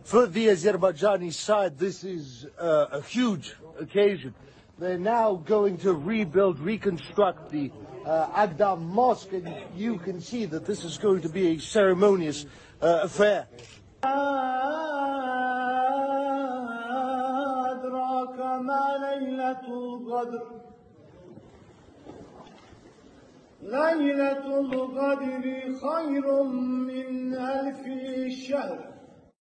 For the Azerbaijani side, this is a huge occasion. They're now going to reconstruct the Agdam Mosque, and you can see that this is going to be a ceremonious affair. ليلة القدر خير من ألف شهر